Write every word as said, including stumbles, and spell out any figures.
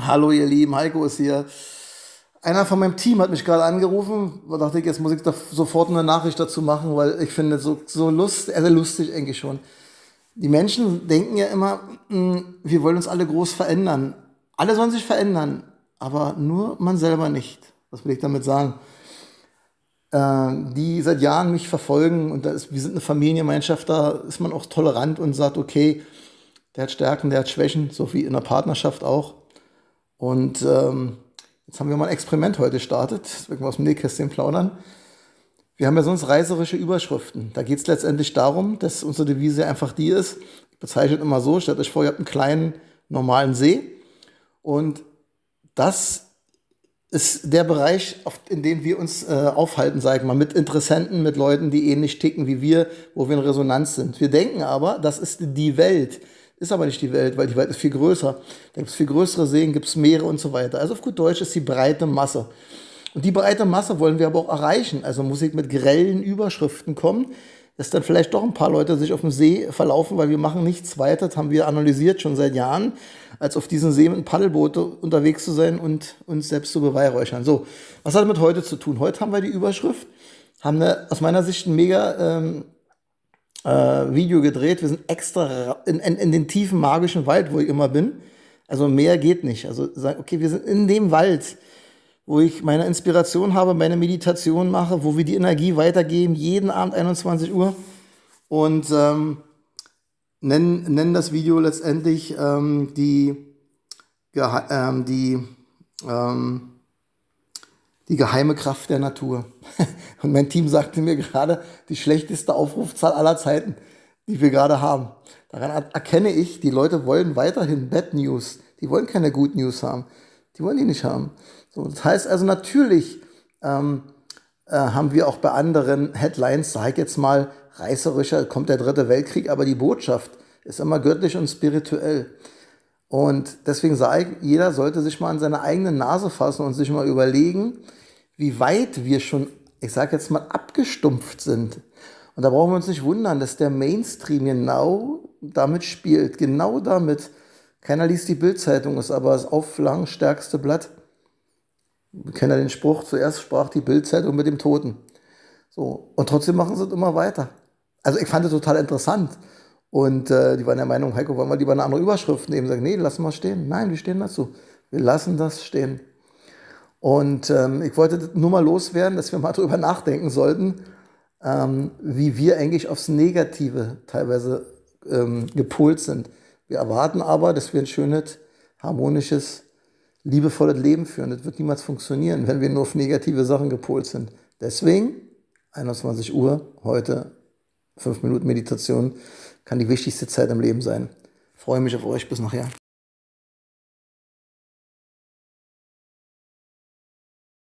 Hallo ihr Lieben, Heiko ist hier. Einer von meinem Team hat mich gerade angerufen. Da dachte ich, jetzt muss ich da sofort eine Nachricht dazu machen, weil ich finde es so, so lust, also lustig eigentlich schon. Die Menschen denken ja immer, mm, wir wollen uns alle groß verändern. Alle sollen sich verändern, aber nur man selber nicht. Was will ich damit sagen? Äh, die seit Jahren mich verfolgen und da ist, wir sind eine Familiengemeinschaft, da ist man auch tolerant und sagt, okay, der hat Stärken, der hat Schwächen, so wie in der Partnerschaft auch. Und ähm, jetzt haben wir mal ein Experiment heute gestartet, deswegen wir aus dem Nähkästchen plaudern. Wir haben ja sonst reißerische Überschriften. Da geht es letztendlich darum, dass unsere Devise einfach die ist, ich bezeichne es immer so, stellt euch vor, ihr habt einen kleinen, normalen See und das ist der Bereich, auf- in dem wir uns äh, aufhalten, sag ich mal, mit Interessenten, mit Leuten, die ähnlich ticken wie wir, wo wir in Resonanz sind. Wir denken aber, das ist die Welt. Ist aber nicht die Welt, weil die Welt ist viel größer. Da gibt es viel größere Seen, gibt es Meere und so weiter. Also auf gut Deutsch ist die breite Masse. Und die breite Masse wollen wir aber auch erreichen. Also muss ich mit grellen Überschriften kommen, dass dann vielleicht doch ein paar Leute sich auf dem See verlaufen, weil wir machen nichts weiter, das haben wir analysiert schon seit Jahren, als auf diesem See mit einem Paddelboot unterwegs zu sein und uns selbst zu beweihräuchern. So, was hat mit heute zu tun? Heute haben wir die Überschrift, haben eine, aus meiner Sicht ein mega ähm, äh, Video gedreht. Wir sind extra ra- in, in, in den tiefen magischen Wald, wo ich immer bin. Also mehr geht nicht. Also sagen, okay, wir sind in dem Wald, wo ich meine Inspiration habe, meine Meditation mache, wo wir die Energie weitergeben, jeden Abend einundzwanzig Uhr und ähm, nennen, nennen das Video letztendlich ähm, die, Gehe ähm, die, ähm, die geheime Kraft der Natur. Und mein Team sagte mir gerade, die schlechteste Aufrufzahl aller Zeiten, die wir gerade haben. Daran er- erkenne ich, die Leute wollen weiterhin Bad News. Die wollen keine Good News haben. Die wollen die nicht haben. So, das heißt also natürlich ähm, äh, haben wir auch bei anderen Headlines, sag ich jetzt mal, reißerischer, kommt der dritte Weltkrieg, aber die Botschaft ist immer göttlich und spirituell. Und deswegen sage ich, jeder sollte sich mal an seine eigene Nase fassen und sich mal überlegen, wie weit wir schon, ich sage jetzt mal, abgestumpft sind. Und da brauchen wir uns nicht wundern, dass der Mainstream genau damit spielt, genau damit. Keiner liest die Bildzeitung, ist aber das auflagenstärkste Blatt. Wir kennen ja den Spruch, zuerst sprach die Bildzeitung mit dem Toten. So, und trotzdem machen sie es immer weiter. Also ich fand es total interessant. Und äh, die waren der Meinung, Heiko, wollen wir lieber eine andere Überschrift nehmen? Sagen, nee, lassen wir stehen. Nein, wir stehen dazu. Wir lassen das stehen. Und ähm, ich wollte das nur mal loswerden, dass wir mal drüber nachdenken sollten, ähm, wie wir eigentlich aufs Negative teilweise ähm, gepolt sind. Wir erwarten aber, dass wir ein schönes, harmonisches, liebevolles Leben führen. Das wird niemals funktionieren, wenn wir nur auf negative Sachen gepolt sind. Deswegen, einundzwanzig Uhr, heute fünf Minuten Meditation, kann die wichtigste Zeit im Leben sein. Freue mich auf euch, bis nachher.